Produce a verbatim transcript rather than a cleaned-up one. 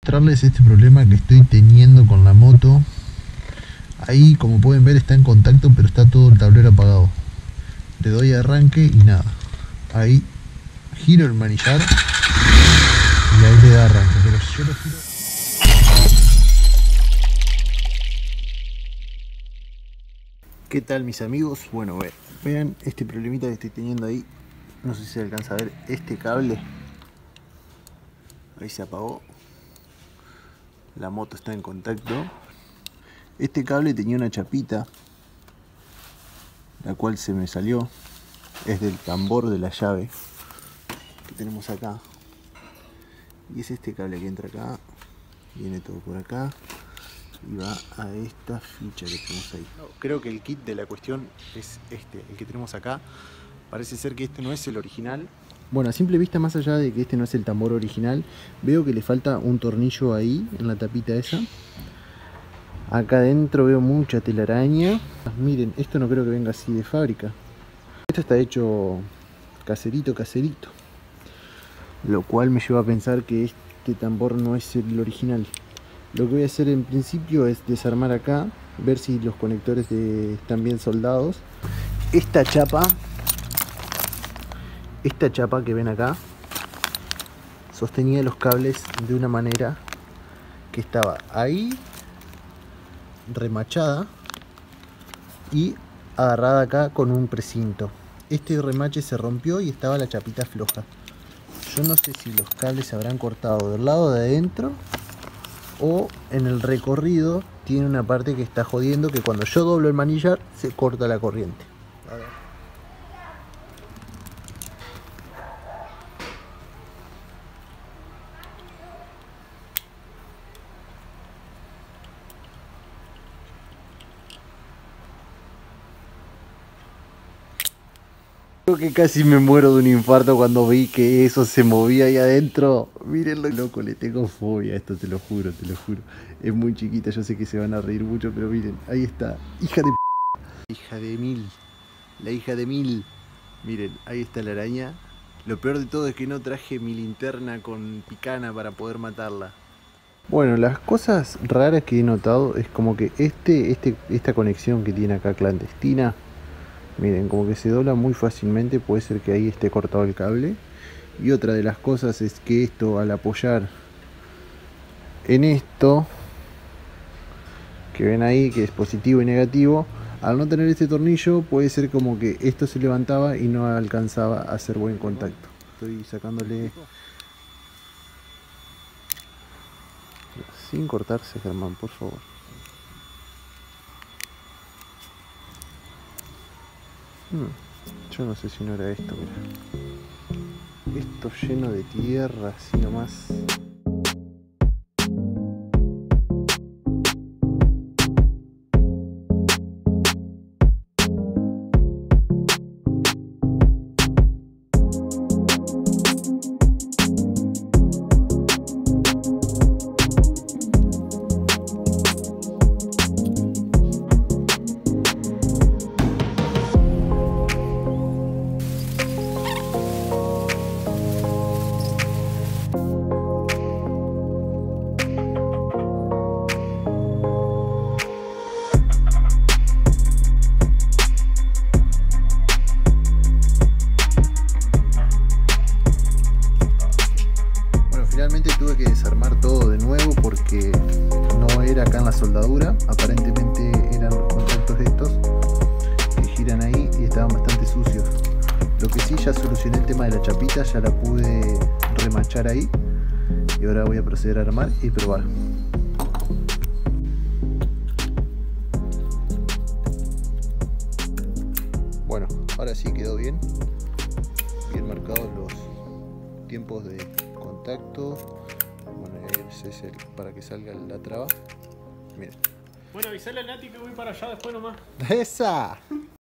mostrarles este problema que estoy teniendo con la moto. Ahí, como pueden ver, está en contacto, pero está todo el tablero apagado. Le doy arranque y nada. Ahí giro el manillar y ahí le da arranque, pero yo lo giro. ¿Qué tal, mis amigos? Bueno, ve, vean este problemita que estoy teniendo ahí. No sé si se alcanza a ver este cable. Ahí se apagó. La moto está en contacto. Este cable tenía una chapita, la cual se me salió. Es del tambor de la llave que tenemos acá. Y es este cable que entra acá. Viene todo por acá y va a esta ficha que tenemos ahí. No, creo que el kit de la cuestión es este, el que tenemos acá. Parece ser que este no es el original. Bueno, a simple vista, más allá de que este no es el tambor original, veo que le falta un tornillo ahí, en la tapita esa. Acá adentro veo mucha telaraña. Miren, esto no creo que venga así de fábrica. Esto está hecho caserito, caserito. Lo cual me lleva a pensar que este tambor no es el original. Lo que voy a hacer en principio es desarmar acá, ver si los conectores de, están bien soldados. Esta chapa, esta chapa que ven acá, sostenía los cables de una manera que estaba ahí, remachada y agarrada acá con un precinto. Este remache se rompió y estaba la chapita floja. Yo no sé si los cables se habrán cortado del lado de adentro o en el recorrido tiene una parte que está jodiendo, que cuando yo doblo el manillar se corta la corriente. A ver. Creo que casi me muero de un infarto cuando vi que eso se movía ahí adentro. Miren lo loco, le tengo fobia a esto, te lo juro, te lo juro. Es muy chiquita, yo sé que se van a reír mucho, pero miren, ahí está. Hija de p... Hija de mil. La hija de mil. Miren, ahí está la araña. Lo peor de todo es que no traje mi linterna con picana para poder matarla. Bueno, las cosas raras que he notado es como que este, este, esta conexión que tiene acá clandestina, miren, como que se dobla muy fácilmente. Puede ser que ahí esté cortado el cable. Y otra de las cosas es que esto, al apoyar en esto que ven ahí, que es positivo y negativo, al no tener este tornillo, puede ser como que esto se levantaba y no alcanzaba a hacer buen contacto. Estoy sacándole sin cortarse, Germán, por favor. Hmm, yo no sé si no era esto, mira. Esto lleno de tierra, así nomás. Finalmente tuve que desarmar todo de nuevo porque no era acá en la soldadura. Aparentemente eran los contactos estos que giran ahí y estaban bastante sucios. Lo que sí, ya solucioné el tema de la chapita, ya la pude remachar ahí. Y ahora voy a proceder a armar y probar. Bueno, ahora sí quedó bien. Bien marcados los tiempos de contacto. Bueno, ese es el para que salga la traba. Miren. Bueno, avisale al Nati que voy para allá después nomás. ¡Esa!